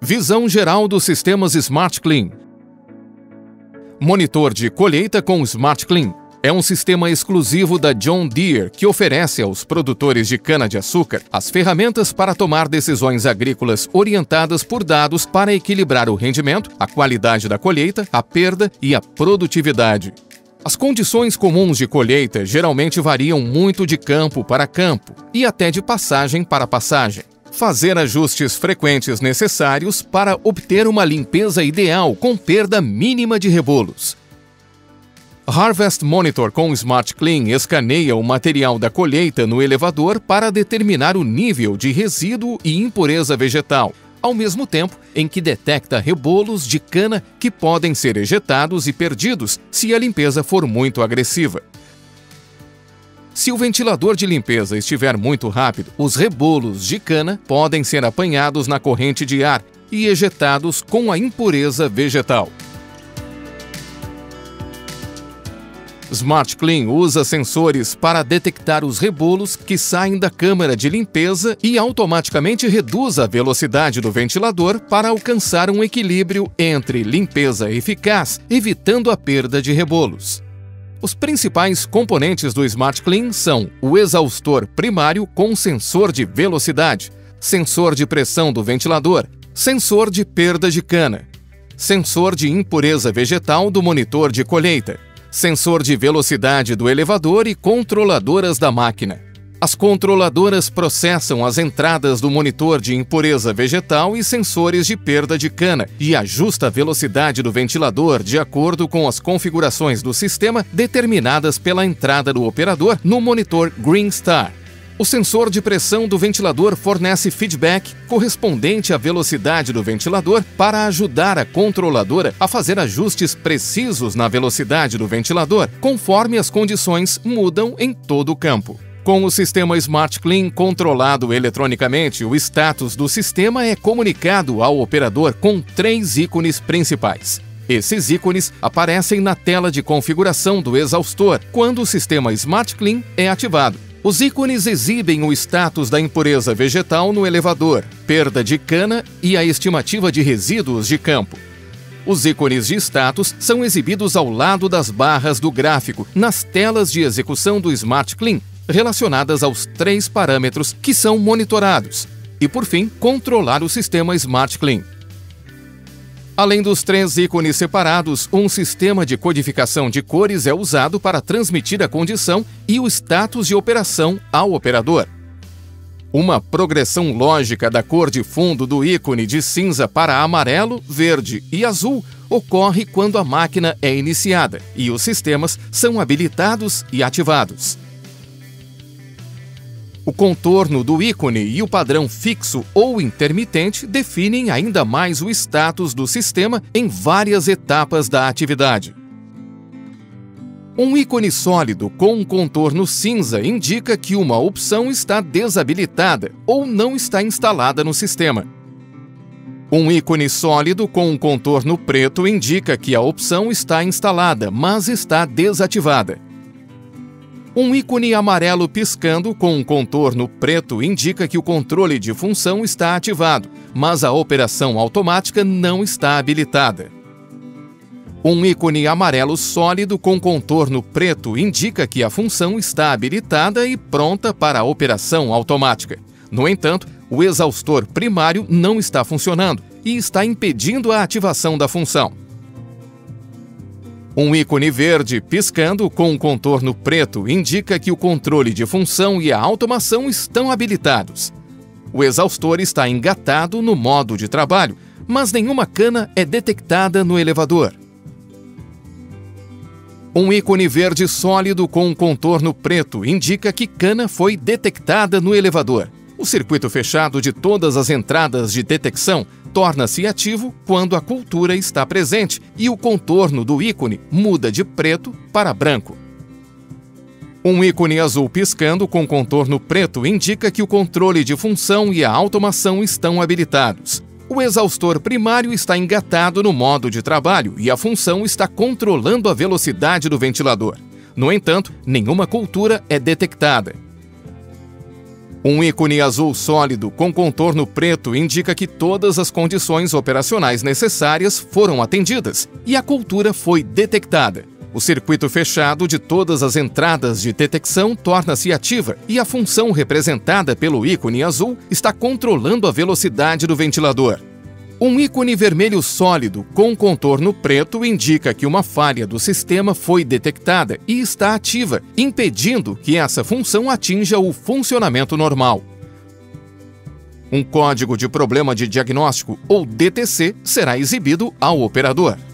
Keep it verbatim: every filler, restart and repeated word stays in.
Visão geral dos sistemas Smart Clean. Monitor de colheita com Smart Clean. É um sistema exclusivo da John Deere que oferece aos produtores de cana-de-açúcar as ferramentas para tomar decisões agrícolas orientadas por dados para equilibrar o rendimento, a qualidade da colheita, a perda e a produtividade. As condições comuns de colheita geralmente variam muito de campo para campo e até de passagem para passagem. Fazer ajustes frequentes necessários para obter uma limpeza ideal com perda mínima de rebolos. Harvest Monitor com Smart Clean escaneia o material da colheita no elevador para determinar o nível de resíduo e impureza vegetal, ao mesmo tempo em que detecta rebolos de cana que podem ser ejetados e perdidos se a limpeza for muito agressiva. Se o ventilador de limpeza estiver muito rápido, os rebolos de cana podem ser apanhados na corrente de ar e ejetados com a impureza vegetal. Smart Clean usa sensores para detectar os rebolos que saem da câmara de limpeza e automaticamente reduz a velocidade do ventilador para alcançar um equilíbrio entre limpeza eficaz, evitando a perda de rebolos. Os principais componentes do Smart Clean são o exaustor primário com sensor de velocidade, sensor de pressão do ventilador, sensor de perda de cana, sensor de impureza vegetal do monitor de colheita, sensor de velocidade do elevador e controladoras da máquina. As controladoras processam as entradas do monitor de impureza vegetal e sensores de perda de cana e ajusta a velocidade do ventilador de acordo com as configurações do sistema determinadas pela entrada do operador no monitor Greenstar. O sensor de pressão do ventilador fornece feedback correspondente à velocidade do ventilador para ajudar a controladora a fazer ajustes precisos na velocidade do ventilador, conforme as condições mudam em todo o campo. Com o sistema Smart Clean controlado eletronicamente, o status do sistema é comunicado ao operador com três ícones principais. Esses ícones aparecem na tela de configuração do exaustor quando o sistema Smart Clean é ativado. Os ícones exibem o status da impureza vegetal no elevador, perda de cana e a estimativa de resíduos de campo. Os ícones de status são exibidos ao lado das barras do gráfico, nas telas de execução do Smart Clean, relacionadas aos três parâmetros que são monitorados e, por fim, controlar o sistema Smart Clean. Além dos três ícones separados, um sistema de codificação de cores é usado para transmitir a condição e o status de operação ao operador. Uma progressão lógica da cor de fundo do ícone de cinza para amarelo, verde e azul ocorre quando a máquina é iniciada e os sistemas são habilitados e ativados. O contorno do ícone e o padrão fixo ou intermitente definem ainda mais o status do sistema em várias etapas da atividade. Um ícone sólido com um contorno cinza indica que uma opção está desabilitada ou não está instalada no sistema. Um ícone sólido com um contorno preto indica que a opção está instalada, mas está desativada. Um ícone amarelo piscando com um contorno preto indica que o controle de função está ativado, mas a operação automática não está habilitada. Um ícone amarelo sólido com contorno preto indica que a função está habilitada e pronta para a operação automática. No entanto, o exaustor primário não está funcionando e está impedindo a ativação da função. Um ícone verde piscando com um contorno preto indica que o controle de função e a automação estão habilitados. O exaustor está engatado no modo de trabalho, mas nenhuma cana é detectada no elevador. Um ícone verde sólido com um contorno preto indica que cana foi detectada no elevador. O circuito fechado de todas as entradas de detecção torna-se ativo quando a cultura está presente e o contorno do ícone muda de preto para branco. Um ícone azul piscando com contorno preto indica que o controle de função e a automação estão habilitados. O exaustor primário está engatado no modo de trabalho e a função está controlando a velocidade do ventilador. No entanto, nenhuma cultura é detectada. Um ícone azul sólido com contorno preto indica que todas as condições operacionais necessárias foram atendidas e a cultura foi detectada. O circuito fechado de todas as entradas de detecção torna-se ativa e a função representada pelo ícone azul está controlando a velocidade do ventilador. Um ícone vermelho sólido com contorno preto indica que uma falha do sistema foi detectada e está ativa, impedindo que essa função atinja o funcionamento normal. Um código de problema de diagnóstico, ou D T C, será exibido ao operador.